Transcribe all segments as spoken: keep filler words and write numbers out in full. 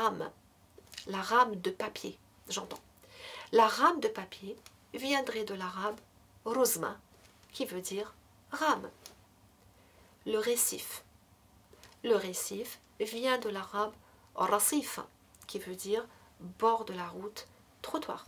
rame, la rame de papier, j'entends. La rame de papier viendrait de l'arabe rozma, qui veut dire rame. Le récif. Le récif vient de l'arabe rasif, qui veut dire bord de la route, trottoir.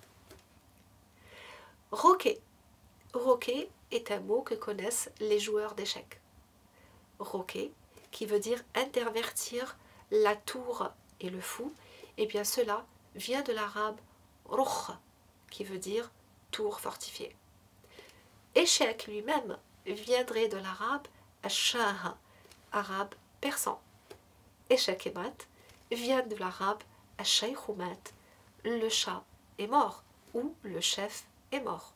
Roquet. Roquet est un mot que connaissent les joueurs d'échecs. Roquet, qui veut dire intervertir la tour et le fou, et bien cela vient de l'arabe roukh, qui veut dire tour fortifiée. Échec lui-même viendrait de l'arabe ash-shah, arabe persan. Échec et mat vient de l'arabe ash-shaykh mat, le chat est mort ou le chef est mort.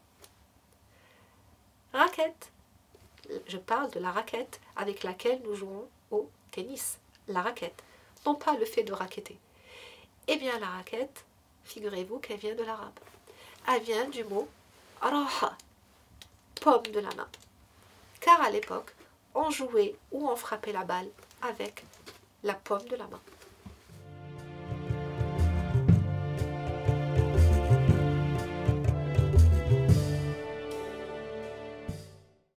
Raquette. Je parle de la raquette avec laquelle nous jouons au tennis. La raquette, non pas le fait de raqueter. Eh bien la raquette, figurez-vous qu'elle vient de l'arabe. Elle vient du mot raha, paume de la main. Car à l'époque, on jouait ou on frappait la balle avec la paume de la main.